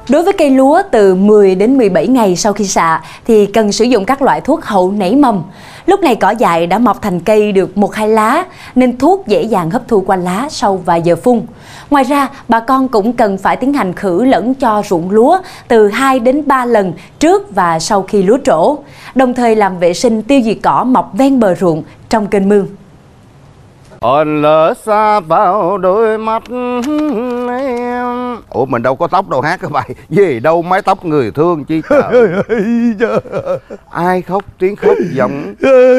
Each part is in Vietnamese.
Đối với cây lúa từ 10 đến 17 ngày sau khi xạ thì cần sử dụng các loại thuốc hậu nảy mầm. Lúc này cỏ dại đã mọc thành cây được 1-2 lá nên thuốc dễ dàng hấp thu qua lá sau vài giờ phun. Ngoài ra, bà con cũng cần phải tiến hành khử lẫn cho ruộng lúa từ 2 đến 3 lần trước và sau khi lúa trổ, đồng thời làm vệ sinh tiêu diệt cỏ mọc ven bờ ruộng trong kênh mương. Hồn lỡ xa vào đôi mắt em. Ủa mình đâu có tóc đâu hát cái bài gì đâu, mái tóc người thương chi trời. Ai khóc tiếng khóc giọng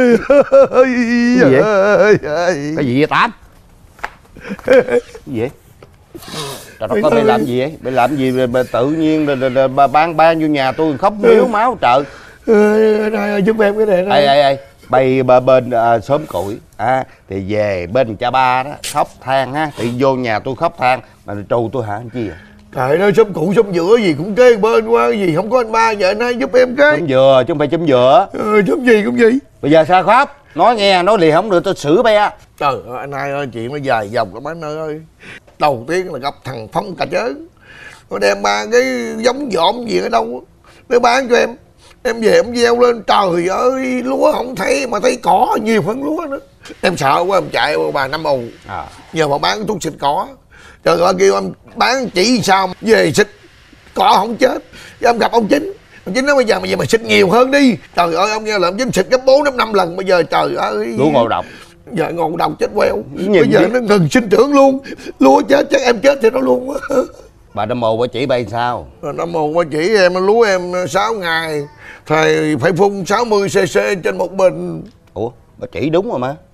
gì vậy? Cái gì vậy Tám? Cái gì vậy? Trời đất ơi, mày làm gì vậy? Mày làm gì mà tự nhiên bà ban vô nhà tôi khóc miếu máu trời. Này giúp em cái này. Ê bay bên xóm củi thì về bên cha ba đó khóc than ha, thì vô nhà tôi khóc than mà trù tôi hả anh chi à? Trời ơi, xóm cũ xóm giữa gì cũng kế bên qua gì, không có anh ba vậy anh hai giúp em cái. Chấm dừa chứ không phải chấm dừa. Chấm gì cũng gì. Bây giờ sao khóc? Nói nghe, nói liền không được tôi xử be. Trời ơi anh hai ơi, chuyện nó dài dòng lắm anh ơi. Đầu tiên là gặp thằng Phong cà chớn, nó đem ba cái giống dỏm gì ở đâu nó bán cho em về em gieo lên, trời ơi lúa không thấy mà thấy cỏ nhiều hơn lúa nữa. Em sợ quá em chạy bà Năm Ù giờ mà bán thuốc xịt cỏ, trời ơi kêu em bán chỉ sao về xịt cỏ không chết. Em gặp ông Chính nói bây giờ mày xịt nhiều hơn đi. Trời ơi ông nghe là ông Chính xịt gấp 4-5 lần bây giờ trời ơi lúa ngộ độc. Giờ ngộ độc chết queo. Bây giờ nó ngừng sinh trưởng luôn, lúa chết chắc em chết thì nó luôn quá. Bà Năm Mồ bà chỉ bay sao? Năm Mồ bà chỉ em lúa em 6 ngày thì phải phun 60cc trên một bình. Ủa bà chỉ đúng rồi mà.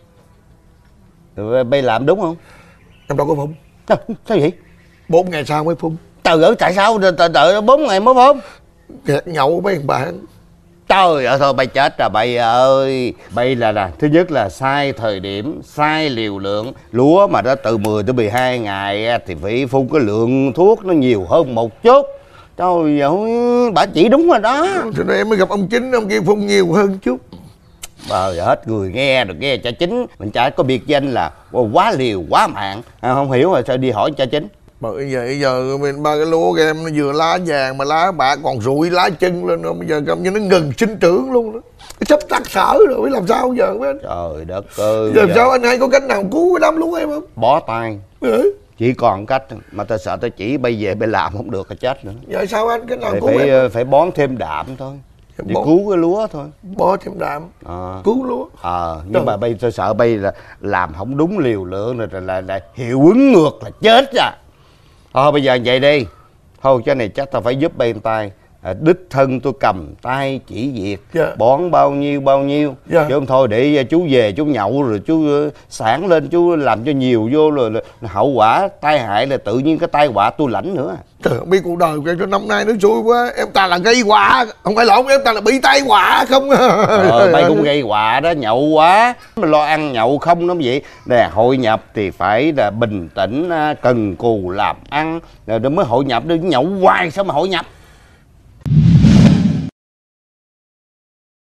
Rồi bay làm đúng không? Em đâu có phun. Sao vậy? 4 ngày sau mới phun. Trời ơi tại sao đợi 4 ngày mới phun? Kẹt nhậu mấy thằng bạn. Trời ơi thôi bay chết rồi bay ơi. Bay là thứ nhất là sai thời điểm, sai liều lượng. Lúa mà nó từ 10 tới 12 ngày thì phải phun cái lượng thuốc nó nhiều hơn một chút. Trời ơi bà chỉ đúng rồi đó. Cho nên em mới gặp ông Chính, ông kia phun nhiều hơn chút. Trời hết người nghe được nghe cha Chính. Mình chả có biệt danh là quá liều quá mạng. Không hiểu rồi sao đi hỏi cha Chính. Bởi vậy giờ mình ba cái lúa của em nó vừa lá vàng mà lá bạc còn rụi lá chân lên rồi. Bây giờ cầm như nó ngừng sinh trưởng luôn đó. Sắp tắt sở rồi biết làm sao giờ với anh. Trời đất ơi. Giờ sao anh hay có cách nào cứu cái đám lúa em không? Bó tay. Chỉ còn cách mà tao sợ tao chỉ bây về bây làm không được là chết nữa. Vậy sao anh cái nào cứu em? Phải bón thêm đạm thôi. Để cứu cái lúa thôi. Bó thêm đạm cứu lúa. Nhưng mà bây tôi sợ bây là làm không đúng liều lượng rồi là hiệu ứng ngược là chết à. Thôi bây giờ vậy đi. Thôi cái này chắc tao phải giúp bên tay. Đích thân tôi cầm tay chỉ việc bón bao nhiêu chứ không thôi để chú về chú nhậu rồi chú sáng lên chú làm cho nhiều vô rồi hậu quả tai hại là tự nhiên cái tai họa tôi lãnh nữa. Trời không biết cuộc đời của em cho năm nay nó xui quá. Em ta là gây họa, không phải lộn, em ta là bị tai họa không. Bay cũng gây họa đó, nhậu quá mà lo ăn nhậu không nó vậy nè. Hội nhập thì phải là bình tĩnh cần cù làm ăn rồi mới hội nhập, đi nhậu hoài sao mà hội nhập.